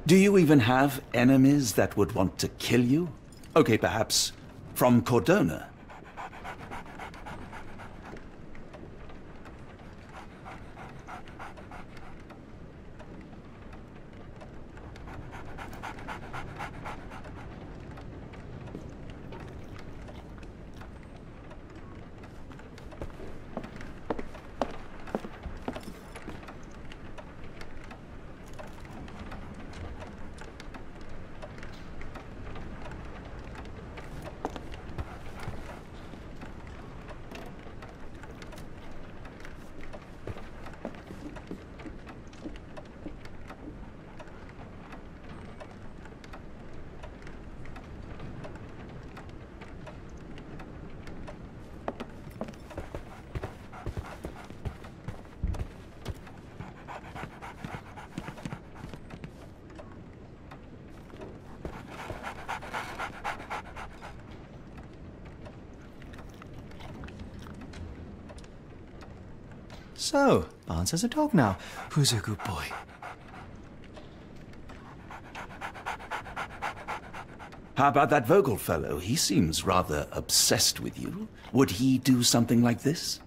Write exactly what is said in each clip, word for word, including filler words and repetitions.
Do you even have enemies that would want to kill you? Okay, perhaps from Cordona? So, Barnes has a dog now. Who's a good boy? How about that Vogel fellow? He seems rather obsessed with you. Would he do something like this?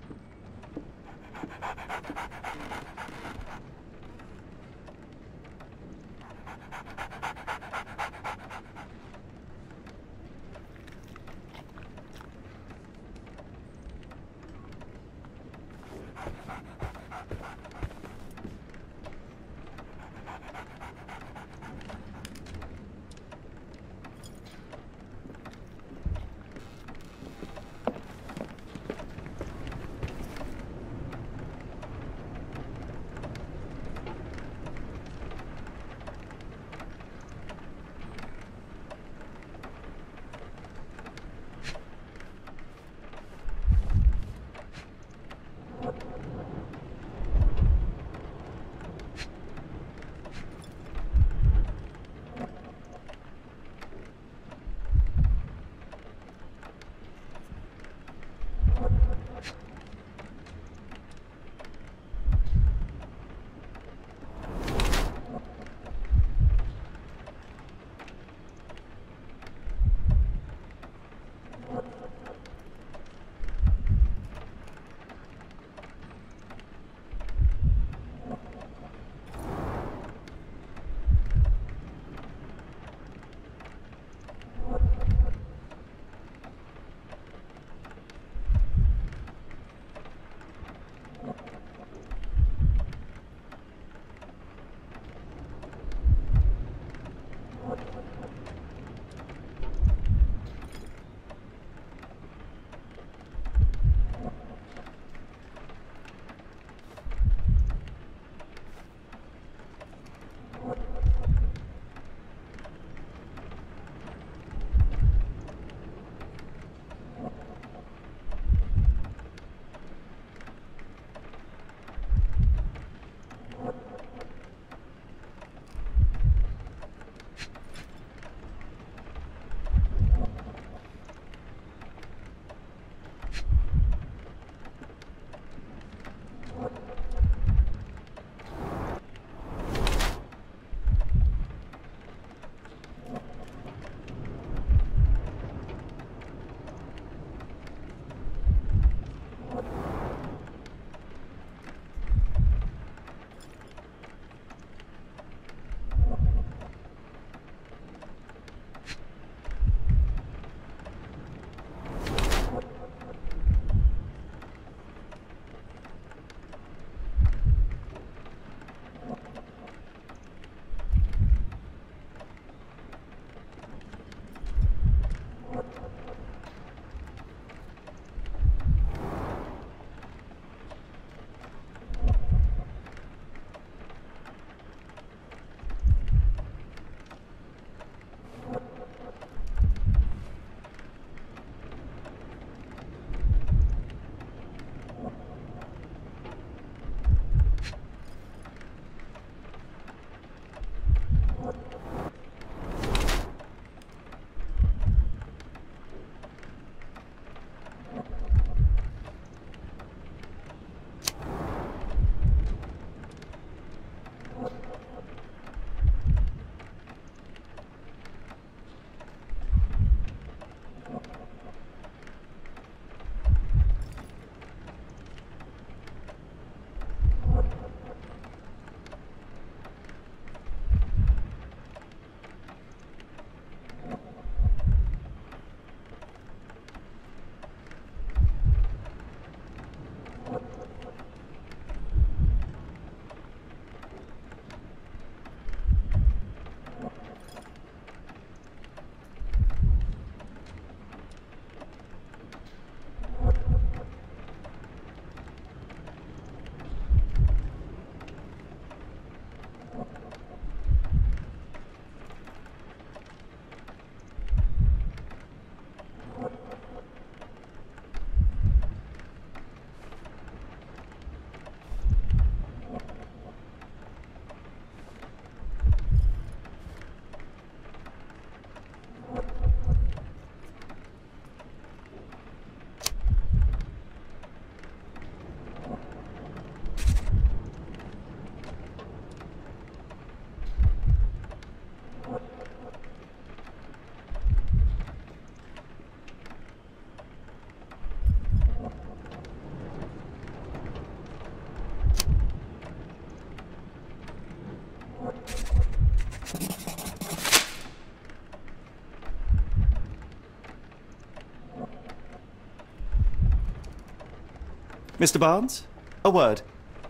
Mister Barnes, a word.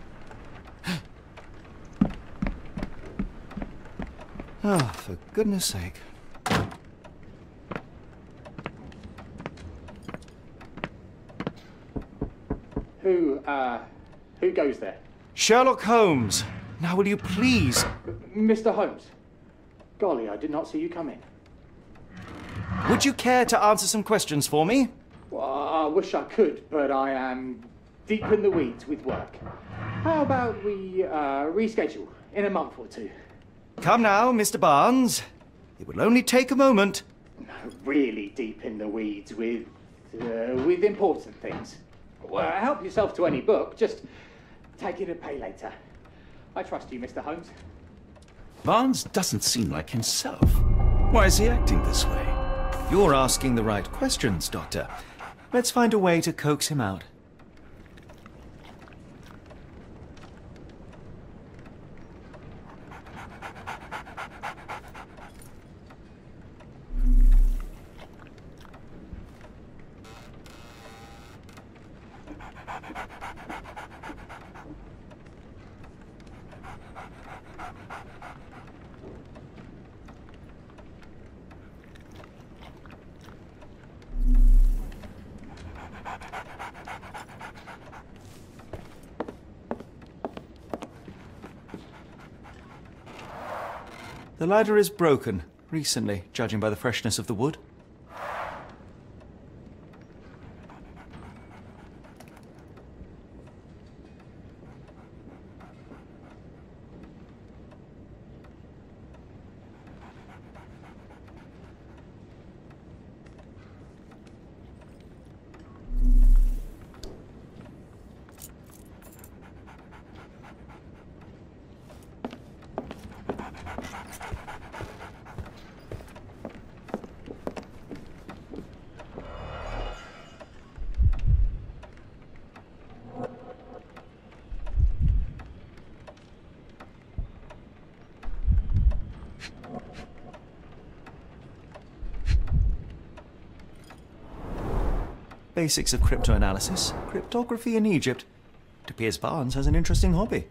Oh, for goodness sake. Who, uh, who goes there? Sherlock Holmes. Now will you please... Mister Holmes. Golly, I did not see you come in. Would you care to answer some questions for me? Well, I wish I could, but I am deep in the weeds with work. How about we, uh, reschedule in a month or two? Come now, Mister Barnes. It will only take a moment. Really deep in the weeds with, uh, with important things. Well, help yourself to any book, just take it and pay later. I trust you, Mister Holmes. Barnes doesn't seem like himself. Why is he acting this way? You're asking the right questions, Doctor. Let's find a way to coax him out. The ladder is broken, recently, judging by the freshness of the wood. Basics of cryptoanalysis, cryptography in Egypt. It appears Barnes has an interesting hobby.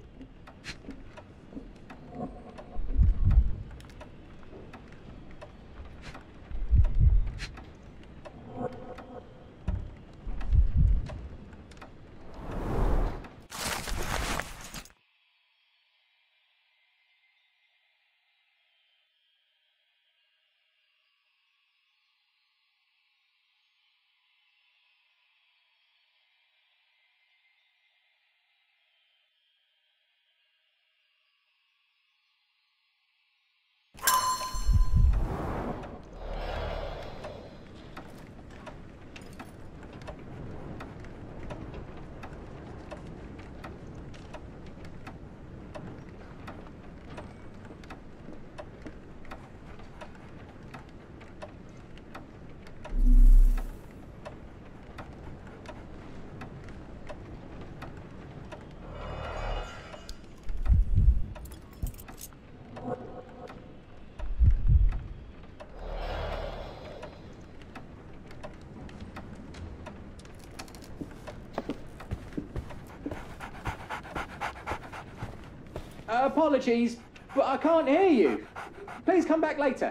Uh, apologies, but I can't hear you. Please come back later.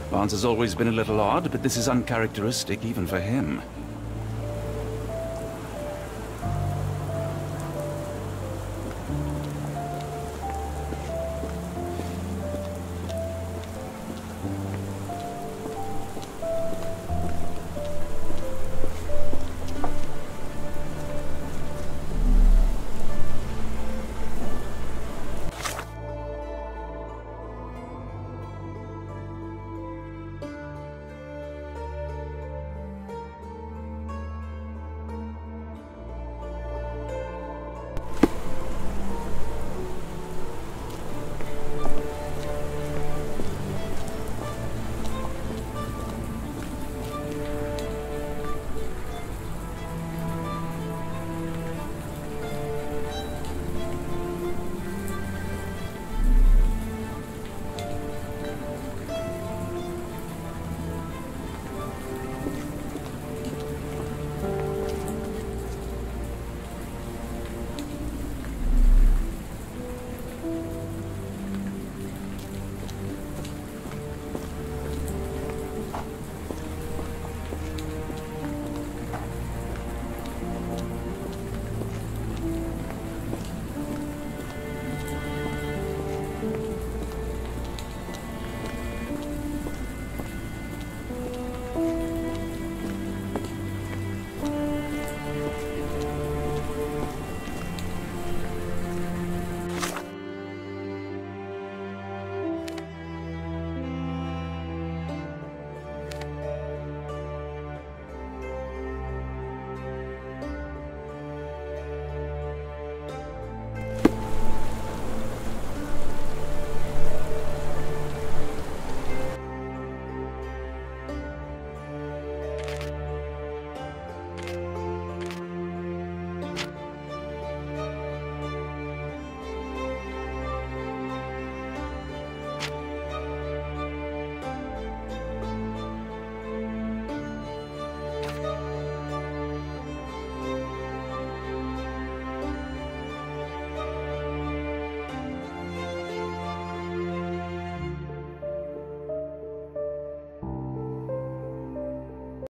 Barnes has always been a little odd, but this is uncharacteristic even for him.